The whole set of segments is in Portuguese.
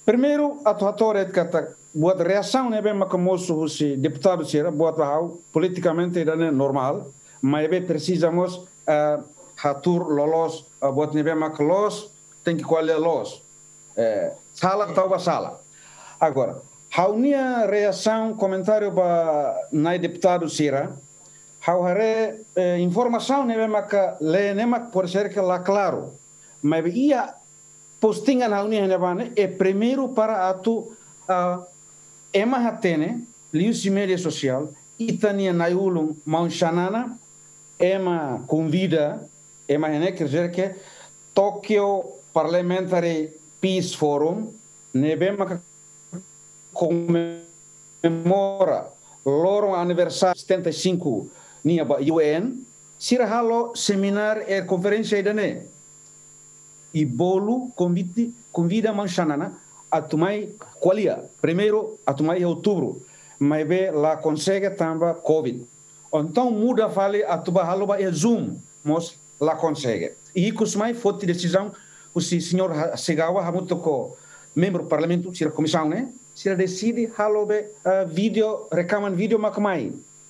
Primeiro, a atuatória kata buat reação né bem macamoso se deputado será buat bahau politicamente é normal, mas bem precisamos hatur lolos buat nebe mak los tem que qual é los sala tauba sala. Agora, haunia reação comentário ba nai deputado será hauhare informação nebe mak le nemak por ser que lá claro, mas ia postingan haunia nebane é primeiro para atu ema hatene liusi media social itania naiulum manchanana ema convida ema hene quer dizer que Tokyo Parliamentary Peace Forum nebema comemora loro aniversário 75 nia ba UN sira halo seminar e conferência idane e bolo convida manchanana atumai qualia primeiro atumai outubro mas be lá consegue tamba covid então muda fale atuba haloba é zoom mos lá consegue e kusmai foi decisão o senhor Segawa hamuto ko membro do parlamento sira comissão né sira decide halobe vídeo recaman vídeo makamai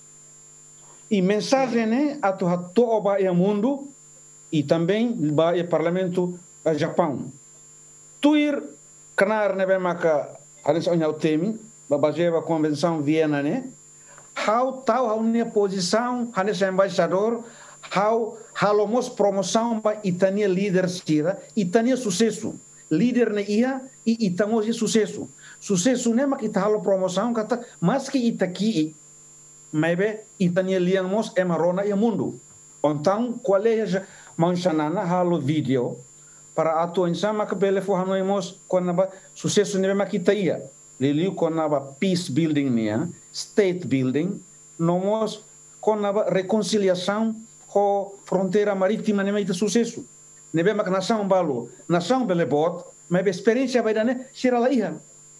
e mensagem né atu hatoba é mundo e também ba é parlamento Japão. Tuir canar nebe maka hanis onha utemi babajeva convenção Viena né how tal a minha posição hanis embaixador how halomos promoção ba itania líder sira itania sucesso líder ne ia e itamos sucesso né mak italo promoção kata mas que itaki maybe itania liamos emarona e mundo então qual é manchanana halo vídeo para atu insama que bele for hanoimos konaba sucesso nebe makitaia liliu konaba peace building nia state building nomos konaba reconciliação com fronteira marítima nebe ita sucesso nebe mak nação balo nação bele bot mas experiência vai dane sira la iha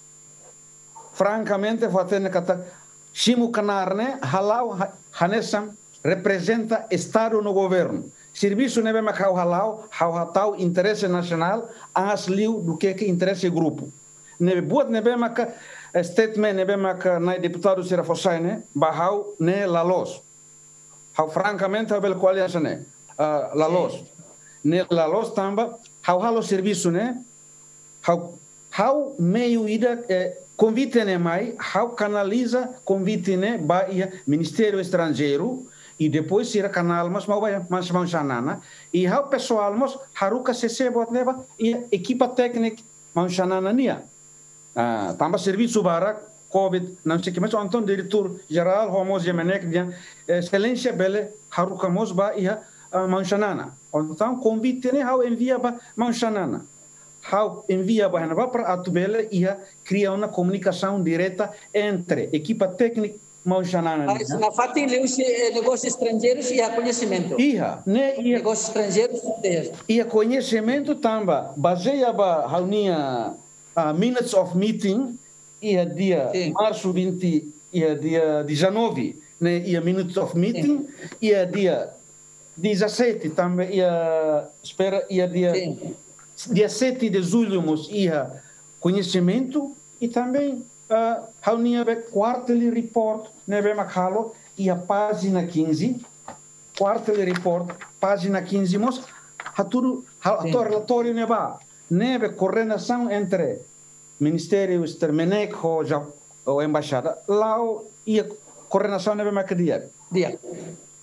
francamente fatene kata simu kanarne halau hanesam representa estado no governo serviço nebe macau halau hau interesse nacional as liu do que interesse grupo nebe buat nebe maca statement nebe maca na deputado sira fosaine bahau ne la los hau francamente bel qual é né la los ne la los tamba hau halo serviço né hau meio ida convite ne mai hau canaliza convite ne ba ministério estrangeiro e depois ir a canal mas manchanana e o pessoal mas haruka cc bot neba e equipa técnica manchanana nia tamba serviço bara covid não sei que mas então diretor geral homos gemenek dia excelência bele haruka mos ba e manchanana então convite ne how envia ba manchanana how envia ba para atubele e cria uma comunicação direta entre equipa técnica manchanana na fatin os negócios estrangeiros e a conhecimento negócios estrangeiros e a conhecimento tamba baseia ba haunia minutes of meeting e a dia março 20 e a dia 19 né e a minutes of meeting e a dia 17 também e a espera e a dia 7 de julho mos ia conhecimento e também haunia be quarterly report nebe makalo e a página 15 quarterly report página 15 mos haturu relatório nebe coordenação entre ministério extermenek ou embaixada lá e a coordenação nebe makadia